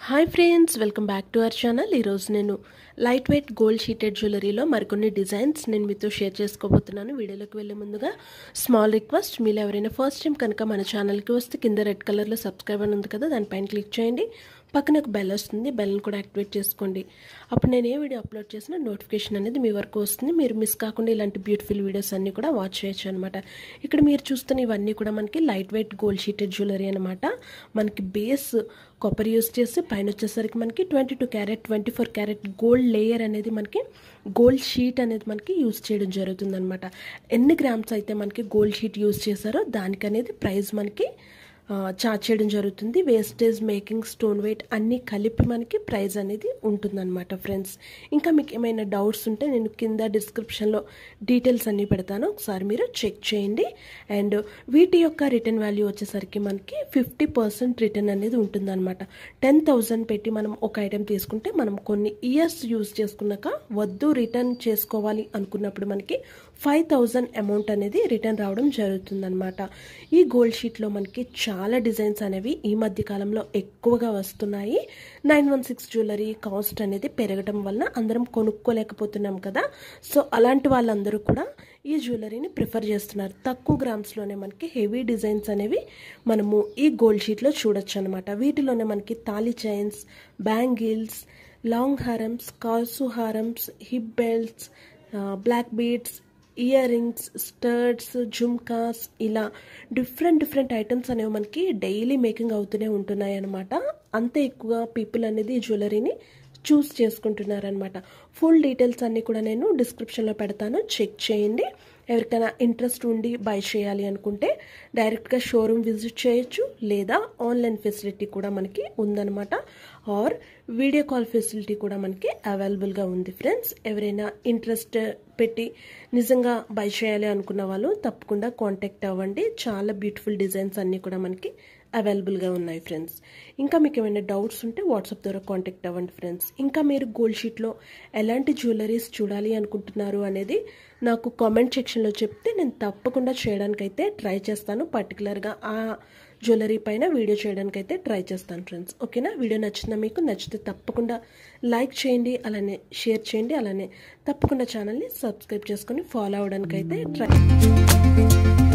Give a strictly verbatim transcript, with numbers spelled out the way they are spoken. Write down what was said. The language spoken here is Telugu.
Hi friends, welcome back to our channel. ఈరోజు నేను లైట్ వెయిట్ గోల్డ్ షీటెడ్ జ్యువెలరీలో మరికొన్ని డిజైన్స్ నేను మీతో షేర్ చేసుకోబోతున్నాను. వీడియోలోకి వెళ్ళే ముందుగా స్మాల్ రిక్వెస్ట్, మీరు ఎవరైనా ఫస్ట్ టైం కనుక మన ఛానల్కి వస్తే కింద రెడ్ కలర్లో సబ్స్క్రైబ్ అని ఉంది కదా, దానిపైన క్లిక్ చేయండి. పక్కన ఒక బెల్ వస్తుంది, బెల్ని కూడా యాక్టివేట్ చేసుకోండి. అప్పుడు నేను ఏ వీడియో అప్లోడ్ చేసినా నోటిఫికేషన్ అనేది మీ వరకు వస్తుంది. మీరు మిస్ కాకుండా ఇలాంటి బ్యూటిఫుల్ వీడియోస్ అన్నీ కూడా వాచ్ చేయొచ్చు అనమాట. ఇక్కడ మీరు చూస్తున్న ఇవన్నీ కూడా మనకి light weight gold sheeted jewellery అనమాట. మనకి బేస్ కాపర్ యూస్ చేసి పైన వచ్చేసరికి మనకి twenty two carat twenty four carat gold layer అనేది మనకి గోల్డ్ షీట్ అనేది మనకి యూస్ చేయడం జరుగుతుంది అనమాట. ఎన్ని గ్రామ్స్ అయితే మనకి గోల్డ్ షీట్ యూస్ చేశారో దానికి అనేది ప్రైస్ మనకి చార్జ్ చేయడం జరుగుతుంది. వేస్టేజ్, మేకింగ్, స్టోన్ వెయిట్ అన్నీ కలిపి మనకి ప్రైస్ అనేది ఉంటుందన్నమాట ఫ్రెండ్స్. ఇంకా మీకు ఏమైనా డౌట్స్ ఉంటే నేను కింద డిస్క్రిప్షన్లో డీటెయిల్స్ అన్నీ పెడతాను, ఒకసారి మీరు చెక్ చేయండి. అండ్ వీటి యొక్క రిటర్న్ వాల్యూ వచ్చేసరికి మనకి ఫిఫ్టీ పర్సెంట్ రిటర్న్ అనేది ఉంటుందన్నమాట. టెన్ థౌజండ్ పెట్టి మనం ఒక ఐటెం తీసుకుంటే మనం కొన్ని ఇయర్స్ యూజ్ చేసుకున్నాక వద్దు రిటర్న్ చేసుకోవాలి అనుకున్నప్పుడు మనకి ఫైవ్ థౌజండ్ అమౌంట్ అనేది రిటర్న్ రావడం జరుగుతుందన్నమాట. ఈ గోల్డ్ షీట్లో మనకి చాలా డిజైన్స్ అనేవి ఈ మధ్య కాలంలో ఎక్కువగా వస్తున్నాయి. Nine one six jewellery cost అనేది పెరగడం వల్ల అందరం కొనుక్కోలేకపోతున్నాం కదా. సో అలాంటి వాళ్ళందరూ కూడా ఈ జ్యువెలరీని ప్రిఫర్ చేస్తున్నారు. తక్కువ గ్రామ్స్లోనే మనకి హెవీ డిజైన్స్ అనేవి మనము ఈ గోల్డ్ షీట్లో చూడొచ్చు అనమాట. వీటిలోనే మనకి తాళి చైన్స్, బ్యాంగిల్స్, లాంగ్ హారమ్స్, కాసు హారమ్స్, hip belts, black beads, ear rings, studs, జుమ్కాస్, ఇలా డిఫరెంట్ డిఫరెంట్ ఐటమ్స్ అనేవి మనకి డైలీ మేకింగ్ అవుతూనే ఉంటున్నాయి అనమాట. అంతే ఎక్కువగా పీపుల్ అనేది ఈ జ్యువెలరీని చూస్ చేసుకుంటున్నారనమాట. ఫుల్ డీటెయిల్స్ అన్నీ కూడా నేను డిస్క్రిప్షన్లో పెడతాను, చెక్ చేయండి. ఎవరికైనా ఇంట్రెస్ట్ ఉండి బై చేయాలి అనుకుంటే డైరెక్ట్గా షోరూమ్ విజిట్ చేయొచ్చు, లేదా ఆన్లైన్ ఫెసిలిటీ కూడా మనకి ఉందన్నమాట. ఆర్ వీడియో కాల్ ఫెసిలిటీ కూడా మనకి అవైలబుల్గా ఉంది ఫ్రెండ్స్. ఎవరైనా ఇంట్రెస్ట్ పెట్టి నిజంగా బై చేయాలి అనుకున్న వాళ్ళు తప్పకుండా కాంటాక్ట్ అవ్వండి. చాలా బ్యూటిఫుల్ డిజైన్స్ అన్నీ కూడా మనకి అవైలబుల్గా ఉన్నాయి ఫ్రెండ్స్. ఇంకా మీకు ఏమైనా డౌట్స్ ఉంటే వాట్సాప్ ద్వారా కాంటాక్ట్ అవ్వండి ఫ్రెండ్స్. ఇంకా మీరు గోల్డ్ షీట్లో ఎలాంటి జ్యువెలరీస్ చూడాలి అనుకుంటున్నారు అనేది నాకు కామెంట్ సెక్షన్లో చెప్తే నేను తప్పకుండా చేయడానికైతే ట్రై చేస్తాను. పర్టికులర్గా ఆ జ్యువెలరీ పైన వీడియో చేయడానికైతే ట్రై చేస్తాను ఫ్రెండ్స్. ఓకేనా? వీడియో నచ్చిందా? మీకు నచ్చితే తప్పకుండా లైక్ చేయండి, అలానే షేర్ చేయండి, అలానే తప్పకుండా ఛానల్ని సబ్స్క్రైబ్ చేసుకొని ఫాలో అవడానికైతే ట్రై